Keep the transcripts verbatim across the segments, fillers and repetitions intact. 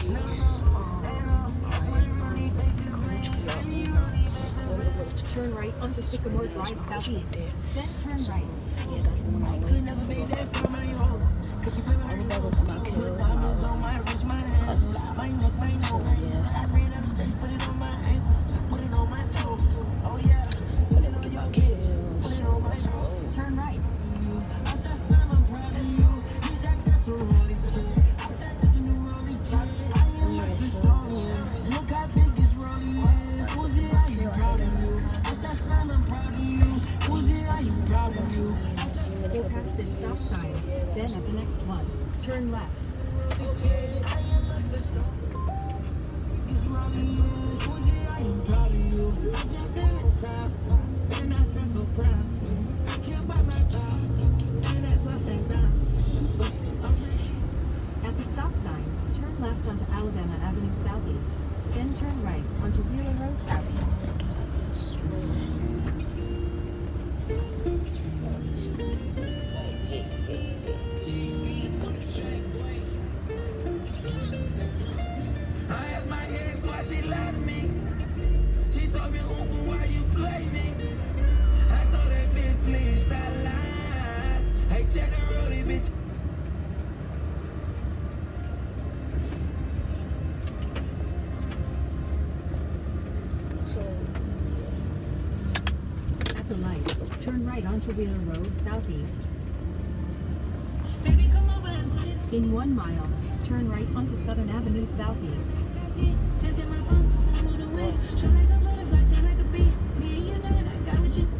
Turn right onto Sycamore Drive Southeast. Then turn right. Yeah, that's when I could never be there for my home. Cause you put my never come out kill diamonds on my wrist, my hands, my neck, my nose. I ran out of stage, put it on my ankle, put it on my toes. Oh yeah, put it on your kids, put it on my toes. Turn right. I said, Slim, I'm proud of you. He said, that's what all these kids. I said, this a new rolling kid. I am must be strong. Look how big this rolling is. Who's it? Are you proud of you? I said, Slim, I'm proud of you. Who's it? Are you proud of you? Go past this stop sign. Then at the next one, turn left. I am must be strong. This rolling is. Who's it? Are you proud of you? I just been proud. And I feel so proud. I can't buy my dog. And that's up and down. At the stop sign, turn left onto Alabama Avenue Southeast. Then turn right onto Wheeler Road Southeast. I asked my ex why she lied to me. She told me, ooh, for why you play me. I told that bitch, please stop lying. Hey, check the rollie, bitch. At the light, turn right onto Wheeler Road Southeast. Baby, come over and put it. In one mile, turn right onto Southern Avenue Southeast. Just get my phone, I'm on the way. Feel like a butterfly, stay like a bee. Me and you know that I got what you.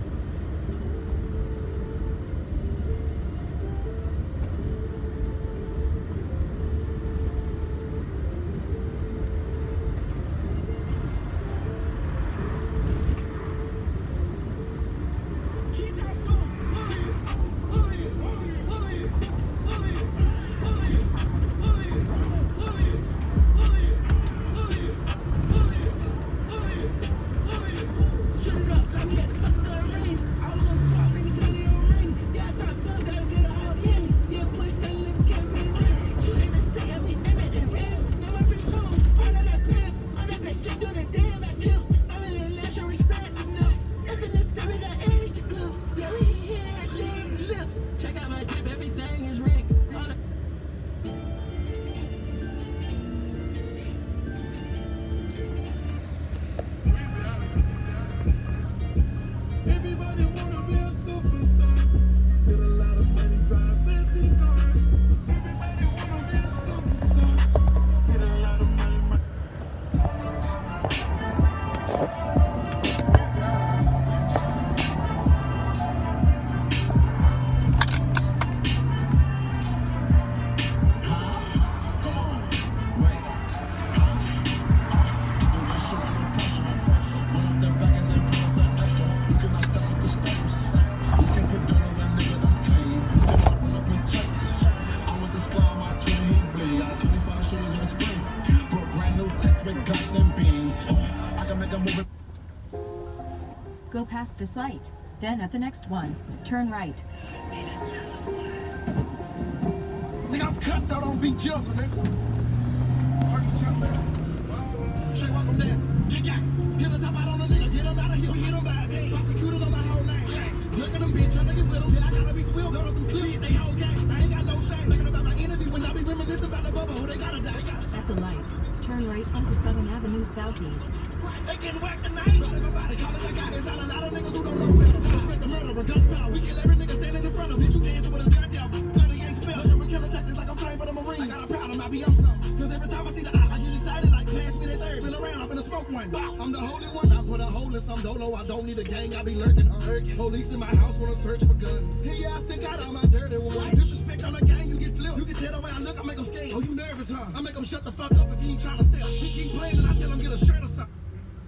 Go past this light. Then at the next one, turn right. Nigga, I'm cut though, don't be jealous, nigga. Fucking chump, man. Straight walk him down. Get down. Hit us up out on the nigga. Get him out of here. We hit him by his head. Prosecutors on my whole name. Look at them bitch. I'm niggas with them. Yeah, I gotta be swilled. Go to them clips. They hoes gang. I ain't got no shame. Thinking about my energy when I be reminiscing about the bubble. Who they gotta die. They gotta die. At the light, turn right onto Southern Avenue Southeast. They getting whacked tonight. Everybody call it like I. There's not a lot of niggas who don't know better. Respect the murderer, gunpowder. We kill every nigga standing in front of me. You dancing with his goddamn thirty-eight spells. And we kill tactics like I'm trained for the Marines. I got a problem, I be on something. Cause every time I see the eye, I get excited like pass me that third. Spin around, I'm finna smoke one. I'm the holy one. I put a hole in some dolo. I don't need a gang, I be lurking. lurking. Police in my house wanna search for guns. Yeah, I stick out all my dirty ones. Disrespect on the gang, you get flipped. You can tell the way I look, I make them scared. Oh, you nervous, huh? I make them shut the fuck up if he ain't trying to step. He keep playing and I tell him get a shirt or something.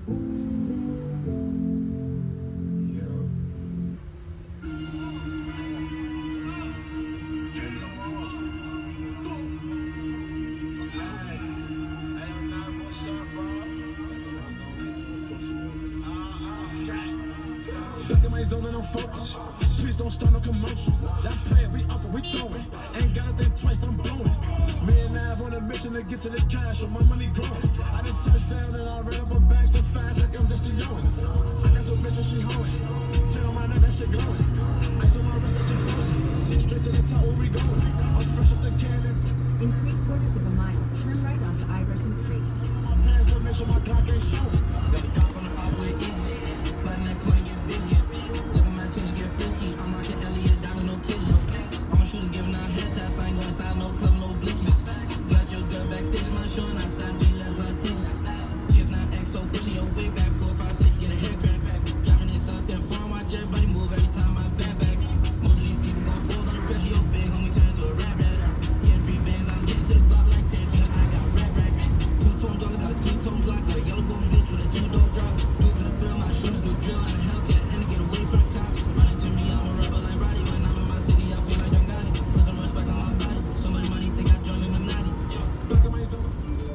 Focus. Please don't start no commotion. That player we up and we throwing. Ain't got a thing twice, I'm blowing. Me and Nav on a mission to get to the cash, so my money growing. I done touched down and I ran up a bag so fast like I'm Jesse Owens. I got your bitch and she hoeing. Chain on my neck, that shit glowing. Ice on my wrist, that shit frozen. Straight to the top, where we going? I'm fresh off the cannon. In three quarters of a mile, turn right onto Iverson Street. My pants to make sure my Glock ain't showing. Got the drop on the highway, easy. Sliding that coin, get busy. Look at my change, get frisky. I'm rocking Elliot, dollars, no kids. All my shooters giving out head taps. I ain't going inside no club, no blinkies. Got your girl backstage, my show, and I signed three letters on ten. G S nine X O, pushing your wig back. four five six, get a hair crack. Driving in something foreign, watch everybody move every time I back back. Most of these people gon' fold under pressure. Your big homie turns to a rap rat. Getting free bands, I'm getting to the block like Tarantino. I got rap racks. Two-tone dog, got a two-tone block. Got a yellow bone bitch with a two-door drop. Do it for the thrill, my shooters do drill like a Hellcat. And to get away from the cops. Running to me, I'm a rebel like Roddy. When I'm in my city, I feel like John Gotti. Put some respect on my body. So much money, think I joined Illuminati. Back in my zone.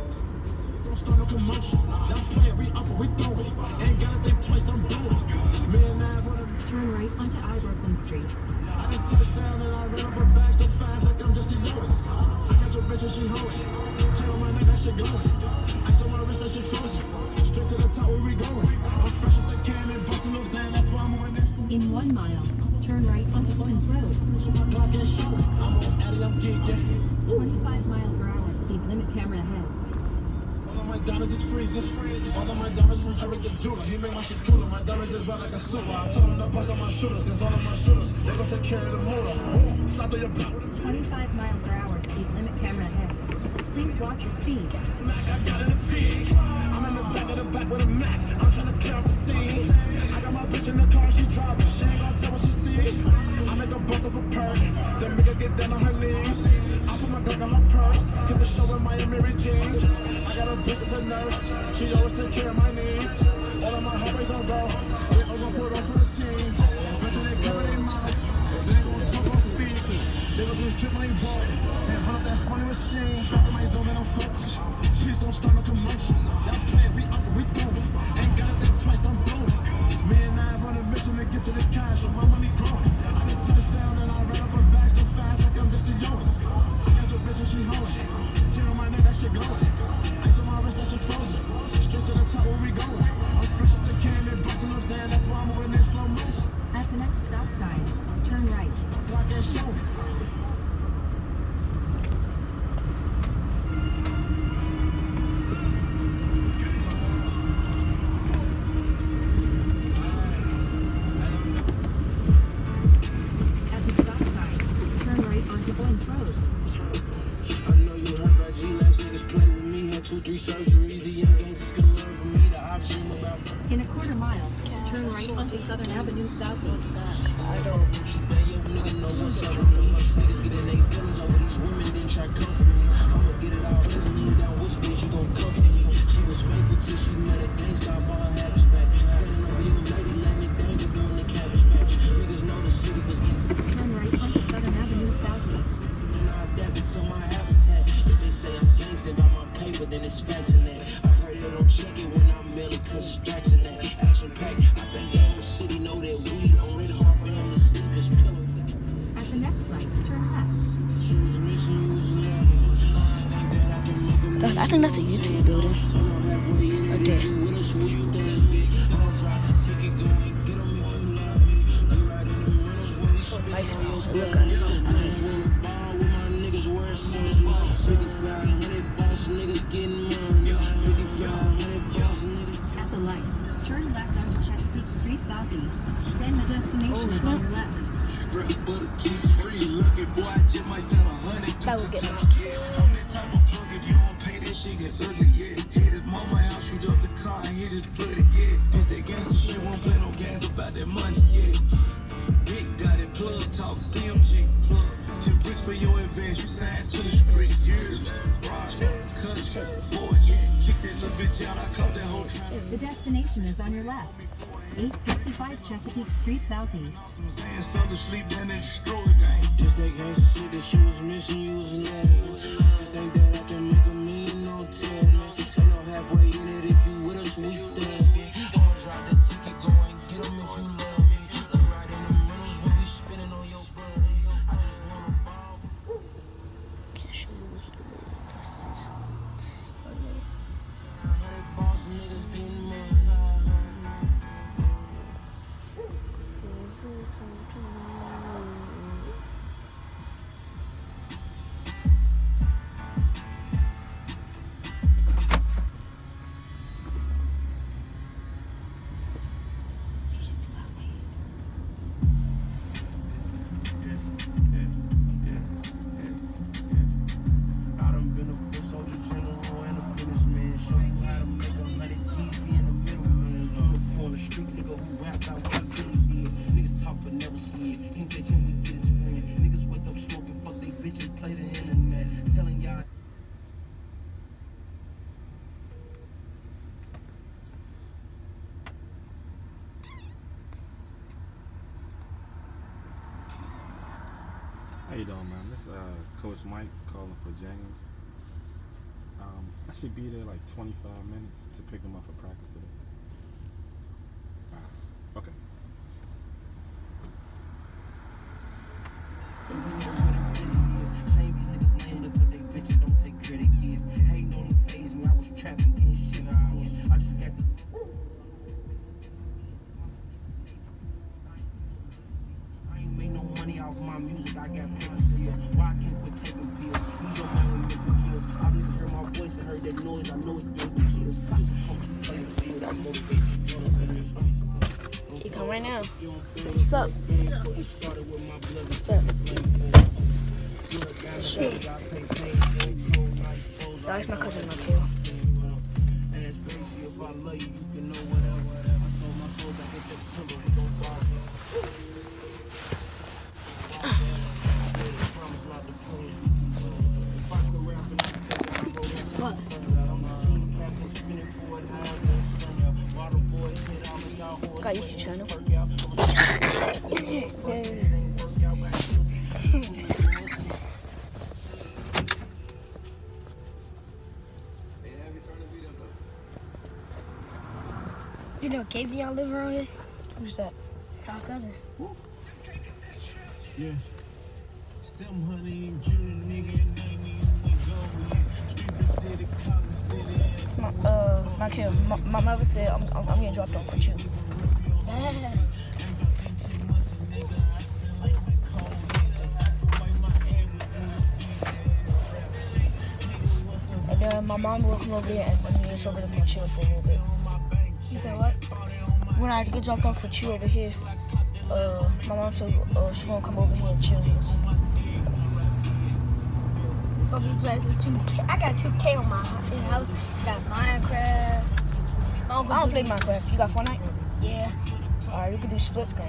Don't start no commotion. Y'all playing, we up and we throw it. Ain't gotta think twice, I'm doing it. Me and I wanna Turn right onto Iverson Street. I done touched down and I ran up a bag so fast like I'm Jesse Owens. I got your bitch and she hoeing. Chain on my neck, that shit glowing. Ice on my wrist, that shit frozen. Straight to the top, where we going? I'm fresh off the cannon, busting those down, that's why I'm on this. In one mile, turn right onto Owens Road. My Glock ain't showing. I'm on Addy, I'm geek, yeah. twenty-five mile per hour speed limit camera ahead. All of my diamonds is freezing. All of my diamonds from Eric the jeweler. He make my shit cooler. My diamonds is red like a silver. I told him to bust on my shooters, cause all of my shooters, they gon' take care of the motor. Stop through your block. twenty-five mile per hour speed limit camera ahead. Please watch your speed. Mac, I got in the feed. I'm in the back of the back with a Mac. I'm trying to clear out the scene. I got my bitch in the car, she driving. She ain't gonna tell what she sees. I make her bust off a perk. Then make her get down on her knees. I put my Glock on her purse. Cause the show in Miami Mary Jeans. I got a bitch as a nurse. She always take care of my needs. All of my highways on go. They all gon' put on for the teens. Bitch, they cover their mouth. They ain't gon' talk on speed. They gon' just drip my ball. And hunt up that money machine. Back in my zone and I'm focused. Please don't start no commotion. Y'all playing, we up and we throwing. Ain't gotta think twice, I'm blowing. Me and I on a mission to get to the cash, so my money growing. I done touched down and I ran up a bag so fast like I'm Jesse Owens. I got your bitch and she hoeing. Chain on my neck, that shit glowing. Ice on my wrist, that shit frozen. Straight to the top, where we going? I'm fresh off the cannon, busting up sand, that's why I'm moving in slow motion. At the next stop sign, turn right. Glock ain't showing. At the stop sign, turn right onto Owens Road. I know you heard about G, last niggas play with me. Had two, three surgeries. The young gangsters can learn from me. The I dream about. In a quarter mile, turn right onto Southern Avenue Southeast. I don't. Man, yo, nigga know what's up with me. Niggas get in their feelings over these women, then try to comfort me. I'ma get it all in and lean down with me. You gon' comfort me. She was faithful till she met a gangsta. I bought her habits back. Standing over your lady, letting it dangle during the cabbage patch. Niggas know the city was getting. Turn right onto Southern Avenue Southeast. And I adapt it to my habitat. If they say I'm gangsta by my paper, then it's facts in that. I heard they don't check it when I'm merely cause it's strikes in that. Action pack. I think the whole city know that we on it hard for him to sleep his pillow. At the next light, turn left. God, I think that's a YouTube building. Right there. So nice views. Look at this. At the light, turn left onto Chesapeake Street Southeast. Then the destination is on your left. That would get me. The destination is on your left. eight sixty-five Chesapeake Street Southeast. This that gangsta shit that you was missing, you was lame. Used to think that I can make a million on ten. Ain't no halfway in it, if you with us, we stand. Don't drop the ticket, go and get them if you love me. We ride in them rentals when we spinning on your buddies. I just wanna ball. Can't show you what he did. That's just... play the internet, telling y'all. How you doing, man? This is uh, Coach Mike calling for James. Um, I should be there like twenty-five minutes to pick him up for practice today. Alright, okay. Same these niggas laying up with they bitches, don't take care of their kids. Hating on the phase me, I was trapping, getting shit I seen. I just got the. I ain't make no money off my music, I got paper still. Why I can't quit taking pills? Use your man with making kills. I just heard my voice and heard that noise, I know it gave me chills. Just supposed to play the field, I'm motivated. You come right now. What's up? What's up? Shit. That's my cousin Michael. What? Got YouTube channel. You know Kavion live around here? Who's that? Kyle cousin. Yeah. seven hundred junior nigga and ninety My, uh, Michael, my, my mother said I'm, I'm, I'm getting dropped off for you. And then my mom will come over there and, and me over to be chill for a little bit. You said what? When I get dropped off for you over here, uh, my mom said uh, she's gonna come over here and chill with us. Gonna be playing some two K. I got two K on my house. Got Minecraft. I don't play Minecraft. You got Fortnite? Yeah. Alright, we can do split screen.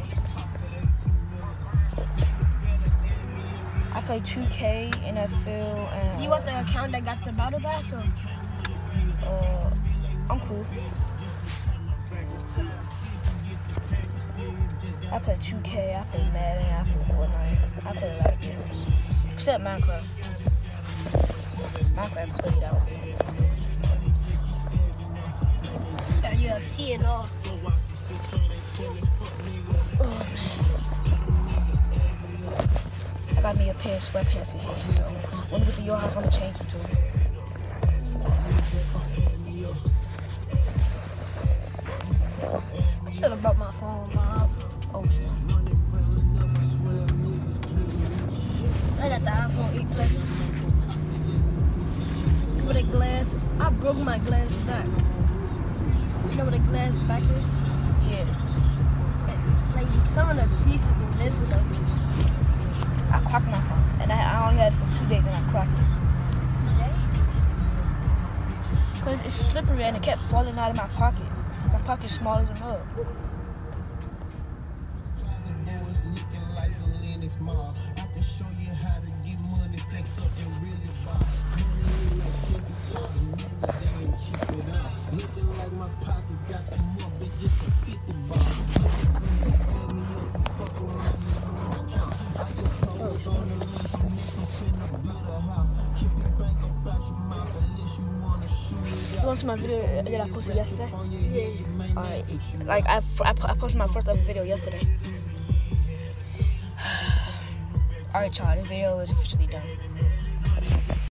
I play two K, N F L, and You want the account that got the battle pass or? uh, I'm cool. I play two K, I play Madden, I play Fortnite. I play a lot of games. Except Minecraft. Minecraft played out. Yeah, U F C and all. Oh man. I got me a pair of sweatpants in here, so when we get to your house, I'm gonna change them to them. I should have brought my phone, Mom. Oh, shit. I got the iPhone eight Plus. With a glass. I broke my glass back. You know what a glass back is? Yeah. Like some of the pieces are missing. Like, I cracked my phone, and I, I only had it for two days, and I cracked it. Cause it's slippery, and it kept falling out of my pocket. My pocket's small as a mug. I can show you how to get money, flex up and really buy. Looking like my pocket got some more bitches for fifty bucks. I just focus on the list and make some shit in a better house. Keep it bank up out your mouth unless you wanna shoot it. You want to see my video that I posted yesterday? yeah. Alright, like I, I, I posted my first ever video yesterday. Alright y'all, this video is officially done.